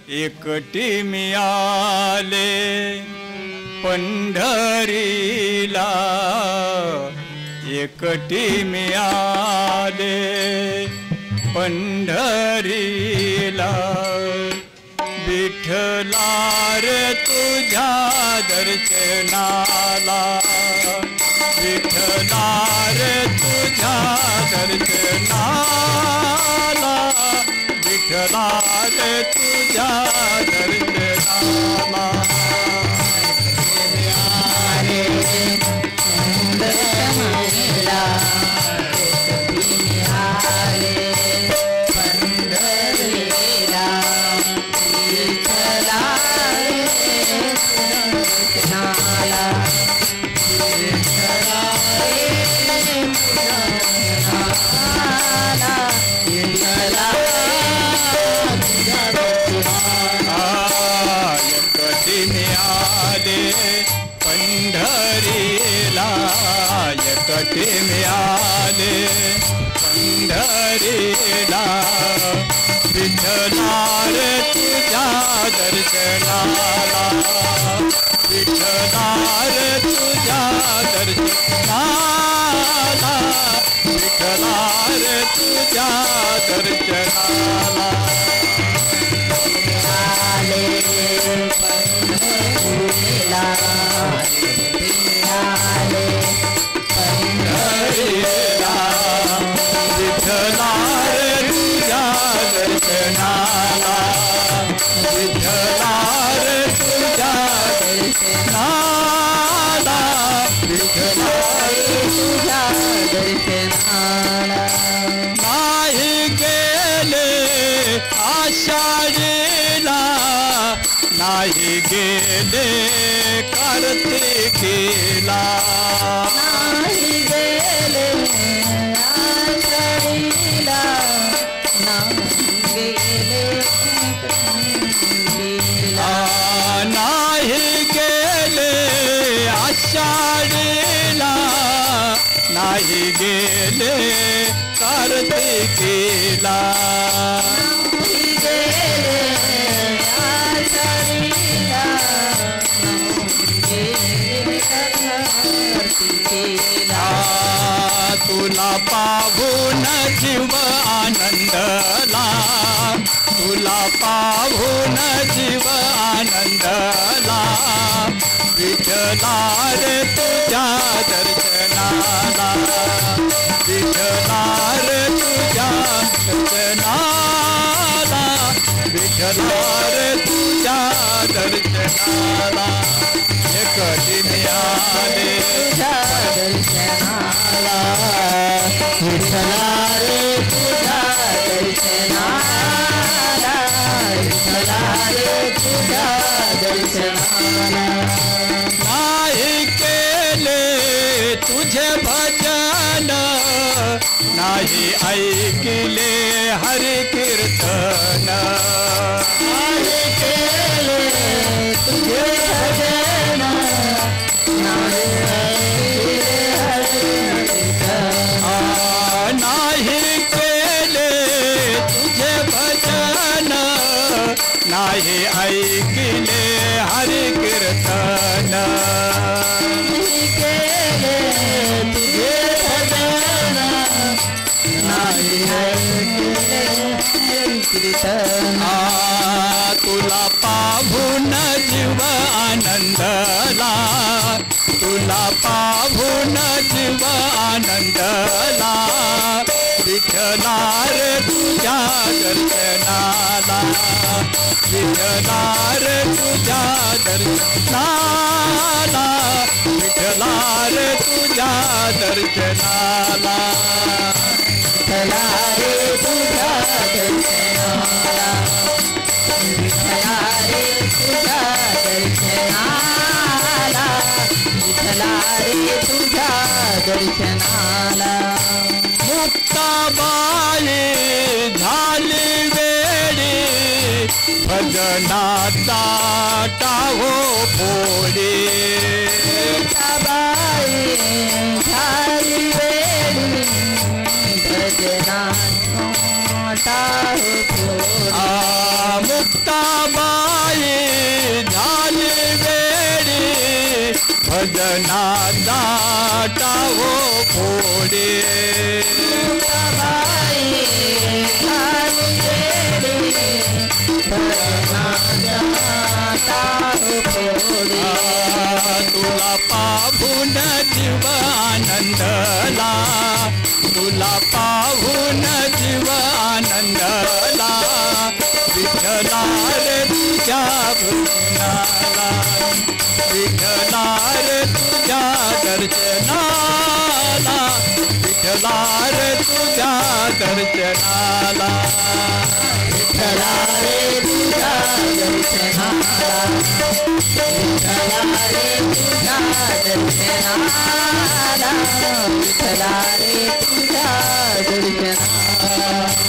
एकटी मिळाले पंढरीला, एकटी मिळाले पंढरीला. विठ्ठला रे तुझ्या दर्शनाला, विठ्ठला रे तुझ्या दर्शनाला, विठ्ठला रे तुझ्या दर्शनाला. पंढरीला, एकटी मिळाले पंढरीला. विठ्ठला रे तुझ्या दर्शनाला, विठ्ठला रे तुझ्या दर्शनाला, विठ्ठला रे तुझ्या दर्शनाला. विठ्ठला रे तुझ्या दर्शनाला, विठ्ठला रे तुझ्या दर्शनाला, विठ्ठला रे तुझ्या दर्शनाला. नाही गेले आषाढीला, नाही गेले कार्तिकीला, नाही गेले आषाढीला, नाही गेले कार्तिकीला, नाही गेले आषाढीला, नाही गेले कार्तिकीला. तुला पाहून जीव आनंदला, तुला पाहून जीव आनंदला. विठ्ठला रे तुझ्या दर्शनाला, विठ्ठला रे तुझ्या दर्शनाला, विठ्ठला रे तुझ्या दर्शनाला. एकटी मिळाले तुझ्या दर्शनाला, विठ्ठला रे तुझ्या दर्शनाला, विठ्ठला रे तुझ्या दर्शनाला. नाही केले तुझे भजन, नाही ऐकले हरी कीर्तन, नाही केले तुझे भजन, नाही ऐकले हरी कीर्तन, नाही केले तुझे भजन, नाही ऐकले हरी कीर्तन. नाही केले तुझे भजन, नाही ऐकले हरी कीर्तन. तुला पाहून जीव आनंदला, तुला पाहून जीव आनंदला. विठ्ठला रे तुझ्या दर्शनाला, विठ्ठला रे तुझ्या दर्शनाला, विठ्ठला रे तुझ्या दर्शनाला. विठ्ठला रे तुझ्या दर्शनाला, विठ्ठला रे तुझ्या दर्शनाला, विठ्ठला रे तुझ्या दर्शनाला. मुक्ताबाई झाली वेळी भजनाचा टाहो फोडी, मुक्ताबाई झाली वेळी भजनाचा टाहो फोडी. मुक्ताबाई हो फोडे तुला पाहून जीव आनंदला तुला पाहून जीव आनंदला विठ्ठला रे तुझ्या भजनाला विठ्ठला रे तुझ्या दर्शनाला विठ्ठला रे तुझ्या दर्शनाला विठ्ठला रे तुझ्या दर्शनाला विठ्ठला रे तुझ्या दर्शनाला विठ्ठला रे तुझ्या दर्शनाला